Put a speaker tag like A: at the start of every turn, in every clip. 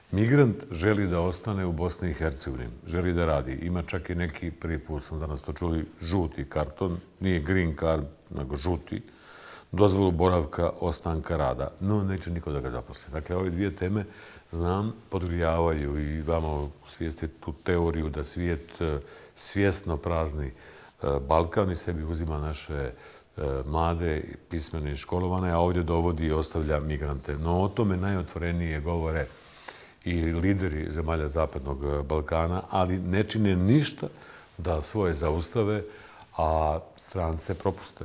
A: Migrant želi da ostane u Bosni i Hercegovini, želi da radi. Ima čak i neki, prvi put smo danas to čuli, žuti karton, nije green card, nego žuti, dozvolu boravka, ostanka rada, no neće niko da ga zaposli. Dakle, ove dvije teme, znam, podgrijavaju i vama svijesti tu teoriju da svijet svjesno prazni Balkan i sebi uzima naše mlade, pismene i školovane, a ovdje dovodi i ostavlja migrante. No o tome najotvorenije govore i lideri zemalja Zapadnog Balkana, ali ne čine ništa da svoje zaustave, a strance propuste.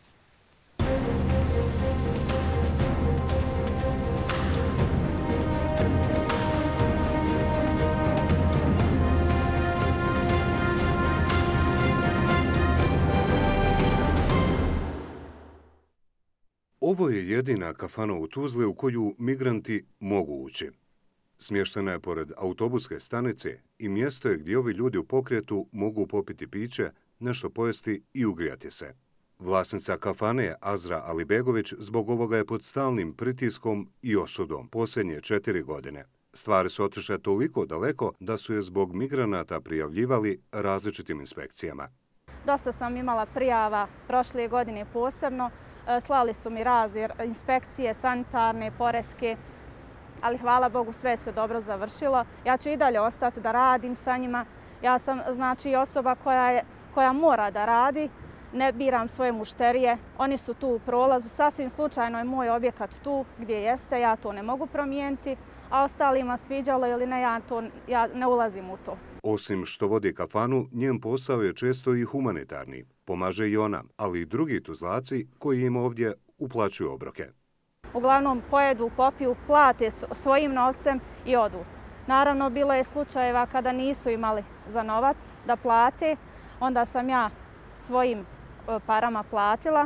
B: Ovo je jedina kafana u Tuzli u koju migranti mogu ući. Smještena je pored autobuske stanice i mjesto je gdje ovi ljudi u pokretu mogu popiti piće, nešto pojesti i ugrijati se. Vlasnica kafane je Azra Alibegović zbog ovoga je pod stalnim pritiskom i osudom posljednje 4 godine. Stvari su otišle toliko daleko da su je zbog migranata prijavljivali različitim inspekcijama.
C: Dosta sam imala prijava prošle godine posebno. Slali su mi razne inspekcije, sanitarne, poreske, ali hvala Bogu sve se dobro završilo. Ja ću i dalje ostati da radim sa njima. Ja sam znači osoba koja mora da radi. Ne biram svoje mušterije. Oni su tu u prolazu. Sasvim slučajno je moj objekat tu gdje jeste. Ja to ne mogu promijeniti. A ostalima sviđalo ili ne, ja ne ulazim u to.
B: Osim što vodi kafanu, njen posao je često i humanitarni. Pomaže i ona, ali i drugi Tuzlaci koji im ovdje uplaćuju obroke.
C: Uglavnom pojedu, popiju, plate svojim novcem i odu. Naravno, bilo je slučajeva kada nisu imali za novac da plate. Onda sam ja svojim parama platila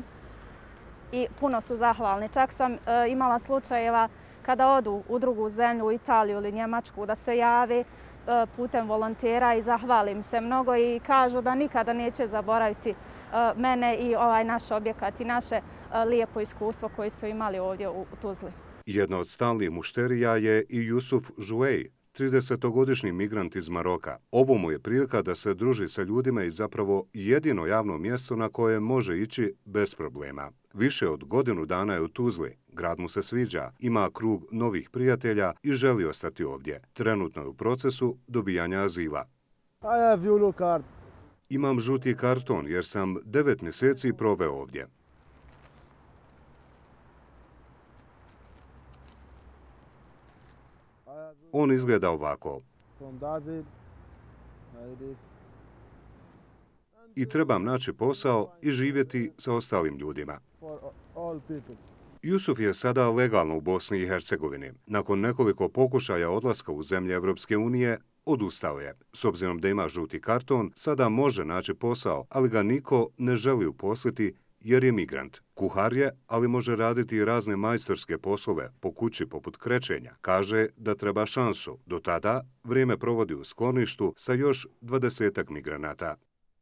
C: i puno su zahvalni. Čak sam imala slučajeva kada odu u drugu zemlju, u Italiju ili Njemačku, da se jave putem volontera i zahvalim se mnogo i kažu da nikada neće zaboraviti mene i ovaj naš objekat i naše lijepo iskustvo koje su imali ovdje u Tuzli.
B: Jedna od stalnih mušterija je i Jusuf Žuej, 30-godišnji migrant iz Maroka. Ovo mu je prilika da se druži sa ljudima i zapravo jedino javno mjesto na koje može ići bez problema. Više od godinu dana je u Tuzli. Grad mu se sviđa, ima krug novih prijatelja i želi ostati ovdje. Trenutno je u procesu dobijanja azila. Imam žuti karton jer sam 9 mjeseci proveo ovdje. On izgleda ovako. I trebam naći posao i živjeti sa ostalim ljudima. Jusuf je sada legalno u Bosni i Hercegovini. Nakon nekoliko pokušaja odlaska u zemlje Evropske unije, odustao je. S obzirom da ima žuti karton, sada može naći posao, ali ga niko ne želi uposliti jer je migrant. Kuhar je, ali može raditi i razne majstorske poslove po kući poput krečenja. Kaže da treba šansu. Do tada vrijeme provodi u skloništu sa još 20-ak migranata.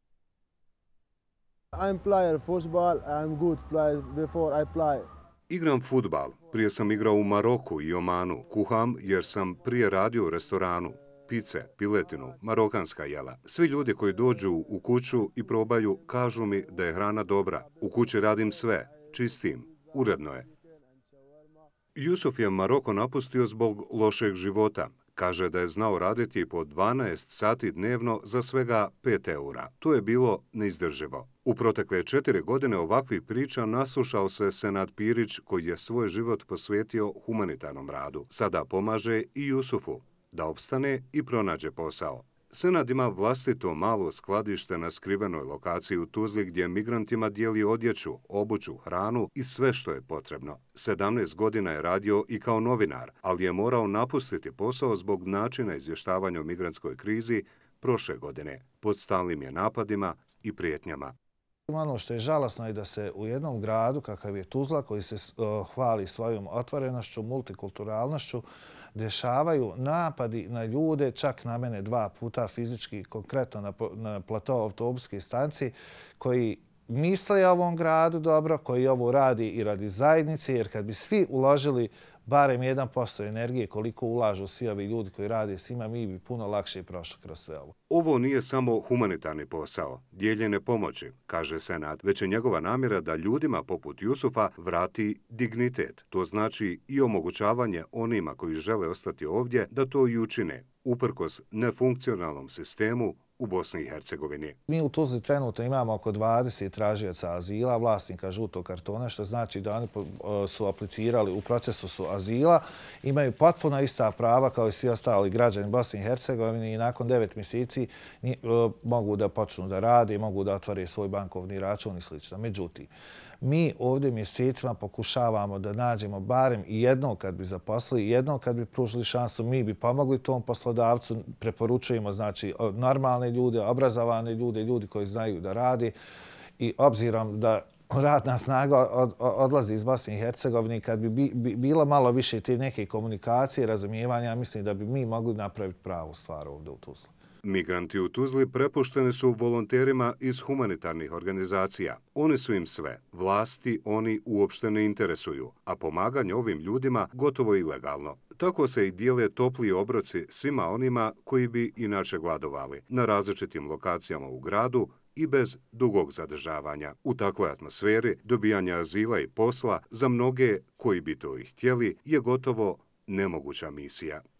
B: Igram fudbal. Prije sam igrao u Maroku i Omanu. Kuham jer sam prije radio u restoranu. Pice, piletinu, marokanska jela. Svi ljudi koji dođu u kuću i probaju kažu mi da je hrana dobra. U kući radim sve, čistim, uredno je. Jusuf je Maroko napustio zbog lošeg života. Kaže da je znao raditi po 12 sati dnevno za svega 5 eura. To je bilo neizdrživo. U protekle 4 godine ovakvih priča naslušao se Senad Pirić koji je svoj život posvetio humanitarnom radu. Sada pomaže i Jusufu da opstane i pronađe posao. Senad ima vlastito malo skladište na skrivenoj lokaciji u Tuzli gdje migrantima dijeli odjeću, obuću, hranu i sve što je potrebno. 17 godina je radio i kao novinar, ali je morao napustiti posao zbog načina izvještavanja o migrantskoj krizi prošle godine. Pod stalnim je napadima i prijetnjama.
D: Ono što je žalosno je da se u jednom gradu, kakav je Tuzla, koji se hvali svojom otvorenošću, multikulturalnošću, dešavaju napadi na ljude, čak na mene 2 puta fizički, konkretno na plato autobuske stanci, koji misle o ovom gradu dobro, koji ovo radi i radi zajednice, jer kad bi svi uložili barem 1% energije koliko ulažu svi ovi ljudi koji rade s njima, mi bi puno lakše prošli kroz sve ovo.
B: Ovo nije samo humanitarni posao, dijeljene pomoći, kaže Senad, već je njegova namjera da ljudima poput Jusufa vrati dignitet. To znači i omogućavanje onima koji žele ostati ovdje da to i učine, uprkos nefunkcionalnom sistemu u Bosni i Hercegovini.
D: Mi u Tuzli trenutno imamo oko 20 tražioca azila, vlasnika žutog kartona, što znači da oni su aplicirali, u procesu su azila, imaju potpuno ista prava kao i svi ostali građani Bosne i Hercegovine i nakon 9 mjeseci mogu da počnu da rade, mogu da otvore svoj bankovni račun i sl. Međutim, mi ovdje mjesecima pokušavamo da nađemo barem i jednog kad bi zaposlili, jednog kad bi pružili šansu, mi bi pomogli tom poslodavcu, preporučujemo znači normalne ljude, obrazovane ljude, ljudi koji znaju da radi i obzirom da radna snaga odlazi iz Bosne i Hercegovine, kad bi bilo malo više te neke komunikacije, razumijevanja, mislim da bi mi mogli napraviti pravu stvar ovdje u Tuzli.
B: Migranti u Tuzli prepušteni su volonterima iz humanitarnih organizacija. Oni su im sve. Vlasti oni uopšte ne interesuju, a pomaganje ovim ljudima gotovo ilegalno. Tako se i dijele topli obroci svima onima koji bi inače gladovali na različitim lokacijama u gradu i bez dugog zadržavanja. U takvoj atmosferi dobijanja azila i posla za mnoge koji bi to i htjeli je gotovo nemoguća misija.